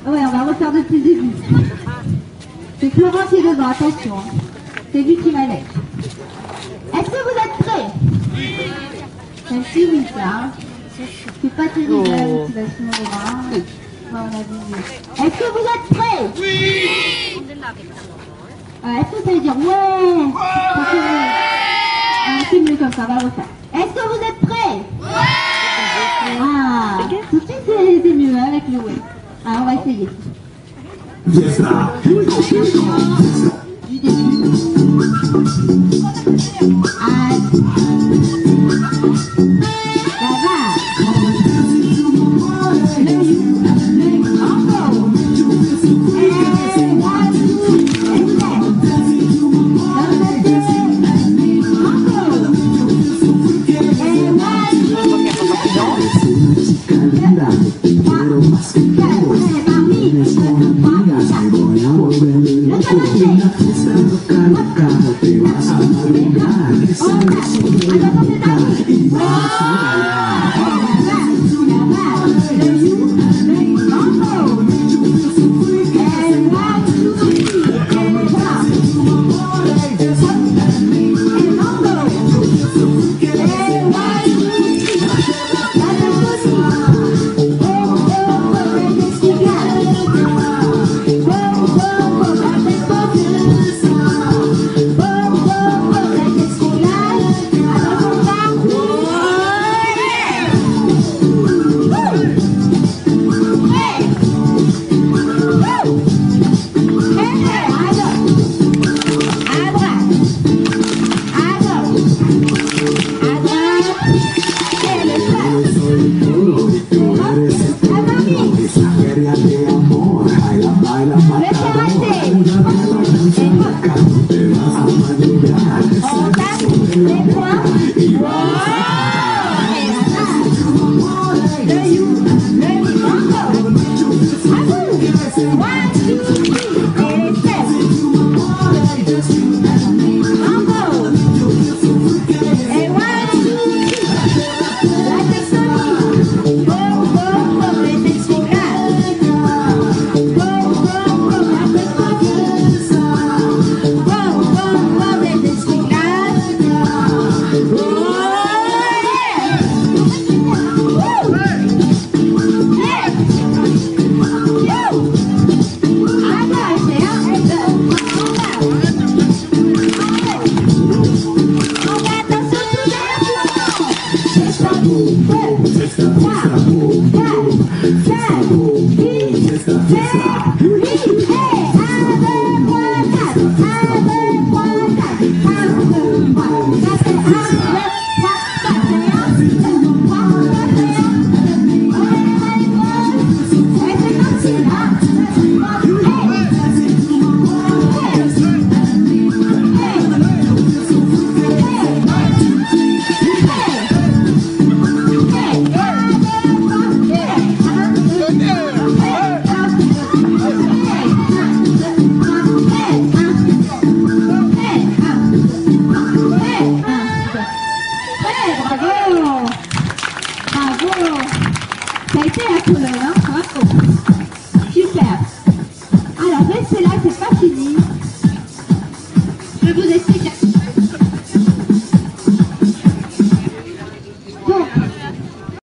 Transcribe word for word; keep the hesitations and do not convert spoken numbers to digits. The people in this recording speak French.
Ouais, on va refaire depuis le début. C'est Florent qui est devant, attention. C'est lui qui manège. Est-ce que vous êtes prêts? Celle-ci, oui, ça. Hein. C'est pas terrible, la motivation de bras. On a vu. Est-ce que vous êtes prêts? Oui. euh, Est-ce que ça veut dire ouais? Parce que, euh, c'est mieux comme ça, on va le refaire. Est-ce que vous êtes prêts? Ouais. Ah, tout de suite c'est mieux hein, avec le ouais. Ah, on va essayer. Yes, là. Du début. Ah. Ça va. Bravo! Ça a été la couleur, hein? Bravo!